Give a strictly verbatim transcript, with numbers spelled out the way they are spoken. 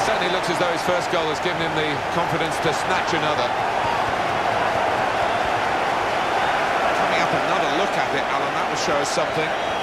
certainly looks as though his first goal has given him the confidence to snatch another. Coming up, another look at it, Alan, that will show us something.